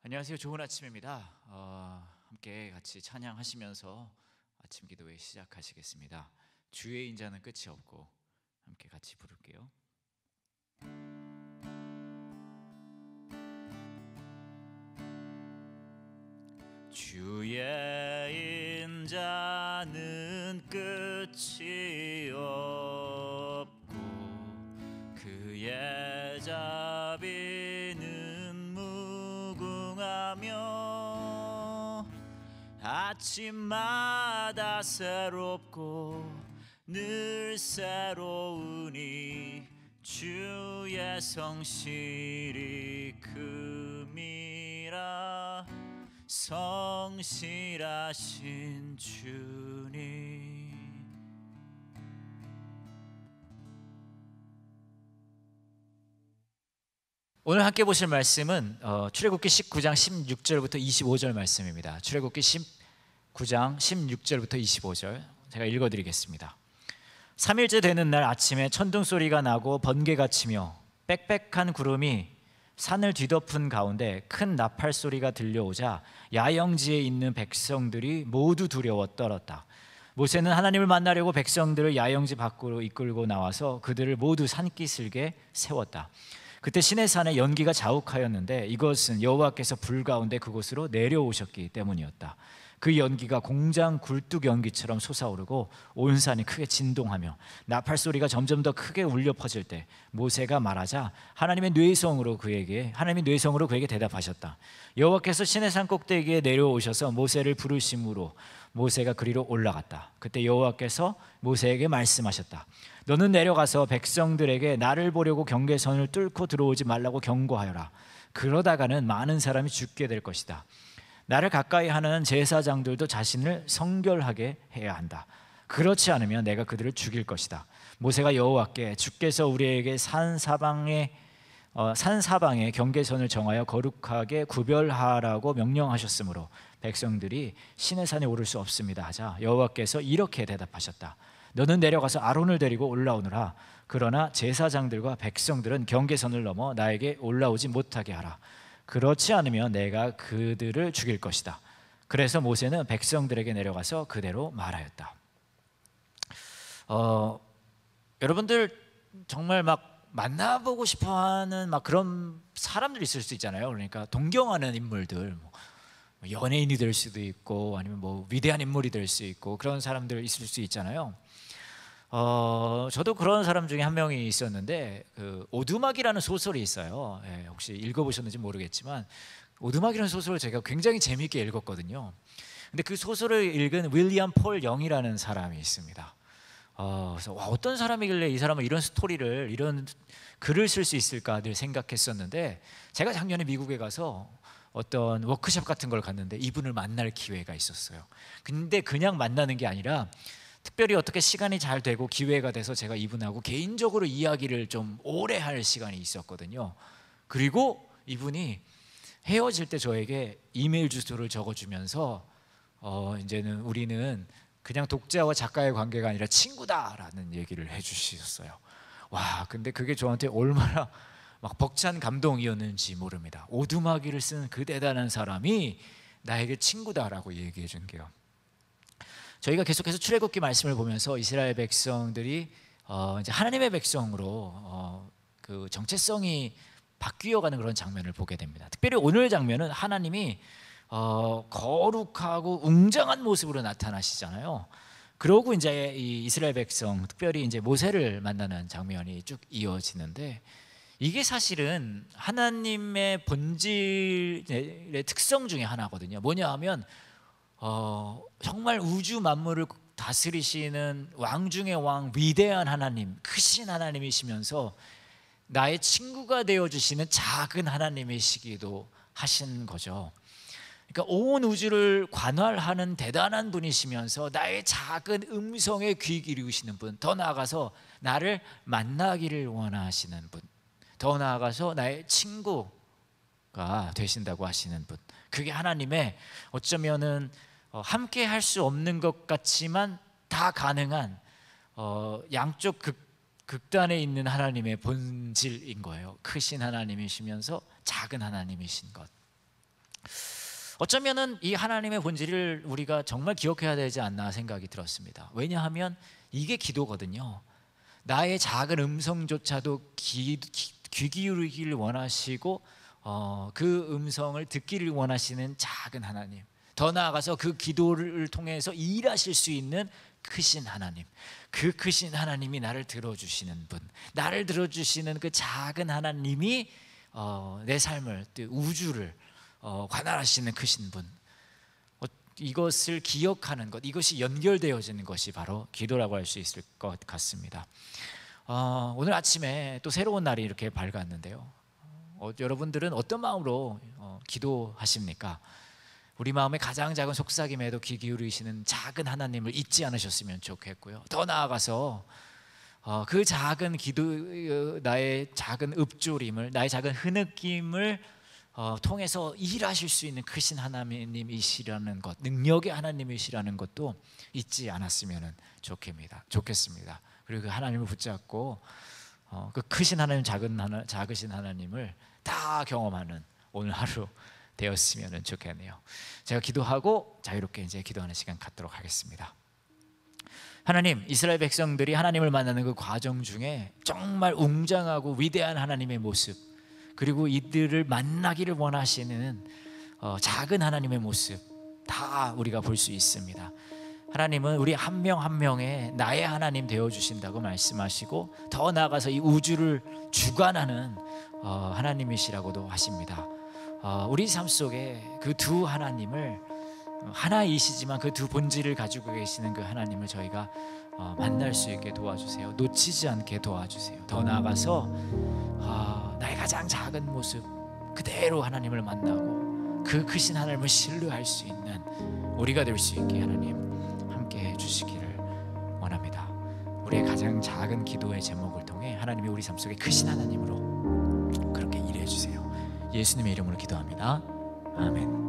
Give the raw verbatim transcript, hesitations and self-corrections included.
안녕하세요. 좋은 아침입니다. 어, 함께 같이 찬양하시면서 아침 기도회 시작하시겠습니다. 주의 인자는 끝이 없고 함께 같이 부를게요. 주의 인자는 끝이 없고 그의 자비는 무궁하며 아침마다 새롭고 늘 새로우니 주의 성실이 큼이라. 성실하신 주님. 오늘 함께 보실 말씀은 어, 출애굽기 십구 장 십육 절부터 이십오 절 말씀입니다. 출애굽기 십구 장 십육 절부터 이십오 절 제가 읽어드리겠습니다. 삼 일째 되는 날 아침에 천둥 소리가 나고 번개가 치며 빽빽한 구름이 산을 뒤덮은 가운데 큰 나팔 소리가 들려오자 야영지에 있는 백성들이 모두 두려워 떨었다. 모세는 하나님을 만나려고 백성들을 야영지 밖으로 이끌고 나와서 그들을 모두 산기슭에 세웠다. 그때 시내산에 연기가 자욱하였는데 이것은 여호와께서 불 가운데 그곳으로 내려오셨기 때문이었다. 그 연기가 공장 굴뚝 연기처럼 솟아오르고 온 산이 크게 진동하며 나팔 소리가 점점 더 크게 울려 퍼질 때 모세가 말하자 하나님의 뇌성으로 그에게 하나님의 뇌성으로 그에게 대답하셨다. 여호와께서 시내산 꼭대기에 내려오셔서 모세를 부르심으로 모세가 그리로 올라갔다. 그때 여호와께서 모세에게 말씀하셨다. 너는 내려가서 백성들에게 나를 보려고 경계선을 뚫고 들어오지 말라고 경고하여라. 그러다가는 많은 사람이 죽게 될 것이다. 나를 가까이 하는 제사장들도 자신을 성결하게 해야 한다. 그렇지 않으면 내가 그들을 죽일 것이다. 모세가 여호와께 주께서 우리에게 산 사방에 어, 산 사방에 경계선을 정하여 거룩하게 구별하라고 명령하셨으므로 백성들이 시내산에 오를 수 없습니다 하자 여호와께서 이렇게 대답하셨다. 너는 내려가서 아론을 데리고 올라오느라. 그러나 제사장들과 백성들은 경계선을 넘어 나에게 올라오지 못하게 하라. 그렇지 않으면 내가 그들을 죽일 것이다. 그래서 모세는 백성들에게 내려가서 그대로 말하였다. 어, 여러분들 정말 막 만나보고 싶어하는 막 그런 사람들이 있을 수 있잖아요. 그러니까 동경하는 인물들, 뭐 연예인이 될 수도 있고 아니면 뭐 위대한 인물이 될 수 있고 그런 사람들 있을 수 있잖아요. 어, 저도 그런 사람 중에 한 명이 있었는데 그 오두막이라는 소설이 있어요. 예, 혹시 읽어보셨는지 모르겠지만 오두막이라는 소설을 제가 굉장히 재미있게 읽었거든요. 근데 그 소설을 읽은 윌리엄 폴 영이라는 사람이 있습니다. 어, 그래서 와, 어떤 사람이길래 이 사람은 이런 스토리를 이런 글을 쓸 수 있을까 늘 생각했었는데 제가 작년에 미국에 가서 어떤 워크숍 같은 걸 갔는데 이분을 만날 기회가 있었어요. 근데 그냥 만나는 게 아니라 특별히 어떻게 시간이 잘 되고 기회가 돼서 제가 이분하고 개인적으로 이야기를 좀 오래 할 시간이 있었거든요. 그리고 이분이 헤어질 때 저에게 이메일 주소를 적어주면서 어, 이제는 우리는 그냥 독자와 작가의 관계가 아니라 친구다라는 얘기를 해주셨어요. 와, 근데 그게 저한테 얼마나 막 벅찬 감동이었는지 모릅니다. 오두막이를 쓴 그 대단한 사람이 나에게 친구다라고 얘기해 준 게요. 저희가 계속해서 출애굽기 말씀을 보면서 이스라엘 백성들이 어 이제 하나님의 백성으로 어 그 정체성이 바뀌어가는 그런 장면을 보게 됩니다. 특별히 오늘 장면은 하나님이 어 거룩하고 웅장한 모습으로 나타나시잖아요. 그러고 이제 이 이스라엘 백성, 특별히 이제 모세를 만나는 장면이 쭉 이어지는데 이게 사실은 하나님의 본질의 특성 중에 하나거든요. 뭐냐 하면 어, 정말 우주 만물을 다스리시는 왕 중의 왕, 위대한 하나님, 크신 하나님이시면서 나의 친구가 되어주시는 작은 하나님이시기도 하신 거죠. 그러니까 온 우주를 관할하는 대단한 분이시면서 나의 작은 음성에 귀 기울이시는 분, 더 나아가서 나를 만나기를 원하시는 분, 더 나아가서 나의 친구가 되신다고 하시는 분, 그게 하나님의 어쩌면은 함께 할 수 없는 것 같지만 다 가능한 어, 양쪽 극, 극단에 있는 하나님의 본질인 거예요. 크신 하나님이시면서 작은 하나님이신 것. 어쩌면은 이 하나님의 본질을 우리가 정말 기억해야 되지 않나 생각이 들었습니다. 왜냐하면 이게 기도거든요. 나의 작은 음성조차도 귀, 귀 기울이기를 원하시고 어, 그 음성을 듣기를 원하시는 작은 하나님, 더 나아가서 그 기도를 통해서 일하실 수 있는 크신 하나님, 그 크신 하나님이 나를 들어주시는 분, 나를 들어주시는 그 작은 하나님이 어, 내 삶을, 우주를 어, 관할하시는 크신 분, 어, 이것을 기억하는 것, 이것이 연결되어지는 것이 바로 기도라고 할 수 있을 것 같습니다. 어, 오늘 아침에 또 새로운 날이 이렇게 밝았는데요. 어, 여러분들은 어떤 마음으로 어, 기도하십니까? 우리 마음의 가장 작은 속삭임에도 귀 기울이시는 작은 하나님을 잊지 않으셨으면 좋겠고요. 더 나아가서 어, 그 작은 기도, 나의 작은 읊조림을, 나의 작은 흐느낌을 어, 통해서 일하실 수 있는 크신 하나님이시라는 것, 능력의 하나님이시라는 것도 잊지 않았으면 좋겠습니다. 좋겠습니다. 그리고 그 하나님을 붙잡고 어, 그 크신 하나님, 작은 하나, 작으신 하나님을 다 경험하는 오늘 하루 되었으면 좋겠네요. 제가 기도하고 자유롭게 이제 기도하는 시간 갖도록 하겠습니다. 하나님, 이스라엘 백성들이 하나님을 만나는 그 과정 중에 정말 웅장하고 위대한 하나님의 모습, 그리고 이들을 만나기를 원하시는 어, 작은 하나님의 모습 다 우리가 볼 수 있습니다. 하나님은 우리 한 명 한 명의 나의 하나님 되어주신다고 말씀하시고, 더 나아가서 이 우주를 주관하는 어, 하나님이시라고도 하십니다. 어, 우리 삶 속에 그 두 하나님을, 하나이시지만 그 두 본질을 가지고 계시는 그 하나님을 저희가 어, 만날 수 있게 도와주세요. 놓치지 않게 도와주세요. 더 나아가서 어, 나의 가장 작은 모습 그대로 하나님을 만나고 그 크신 하나님을 신뢰할 수 있는 우리가 될 수 있게 하나님 함께 해주시기를 원합니다. 우리의 가장 작은 기도의 제목을 통해 하나님이 우리 삶 속에 크신 하나님으로 그렇게 일해 주세요. 예수님의 이름으로 기도합니다. 아멘.